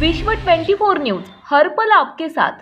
विश्व 24 न्यूज हर पल आपके साथ।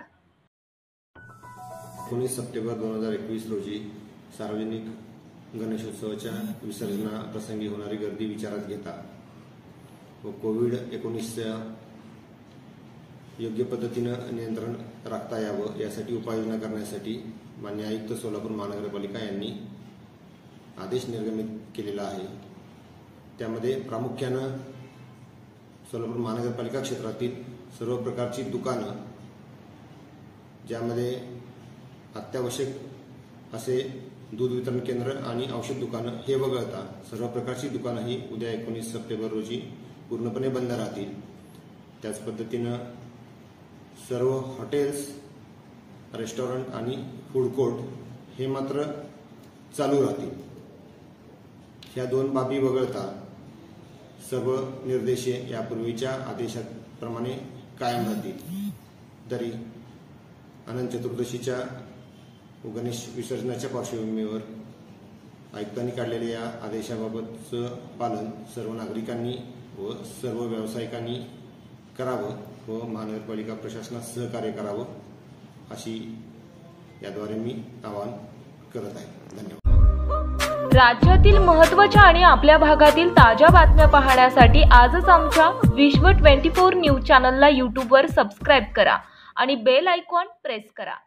19 सप्टेंबर 2021 रोजी सार्वजनिक गणेशोत्सवाच्या विसर्जनाप्रसंगी होणारी गर्दी विचारात घेता व कोविड-19 योग्य पद्धतीनं नियंत्रण राखता यावं यासाठी उपाययोजना करण्यासाठी माननीय आयुक्त सोलापूर महानगरपालिका यांनी आदेश निर्गमित केलेला आहे। त्यामध्ये प्रामुख्यानं सोलापूर महानगरपालिका क्षेत्रातील सर्व प्रकारची दुकानं ज्यामध्ये अत्यावश्यक असे दूध वितरण केंद्र आणि औषध दुकानं हे वगळता सर्व प्रकारची दुकानं ही उद्या 19 सप्टेंबर रोजी पूर्णपणे बंद राहतील। त्याच पद्धतीनं सर्व हॉटेल्स, रेस्टॉरंट आणि फूड कोर्ट हे मात्र चालू राहतील। ह्या दोन बाबी वगळता सर्व निर्देश यापूर्वीच्या आदेशाप्रमाणे कायम राहतील। तरी अनंत चतुर्दशीच्या गणेश विसर्जनाच्या पार्श्वभूमीवर आयुक्तांनी काढलेल्या या आदेशाबाबतचं पालन सर्व नागरिकांनी व सर्व व्यावसायिकांनी करावं व महानगरपालिका प्रशासनास सहकार्य करावं अशी याद्वारे मी आवाहन करत आहे। धन्यवाद। राज्यातील महत्त्वाच्या आणि आपल्या भागातील ताज्या बातम्या पाहण्यासाठी आजच आमच्या विश्व 24 न्यूज चॅनलला YouTube वर सबस्क्राइब करा आणि बेल आयकॉन प्रेस करा।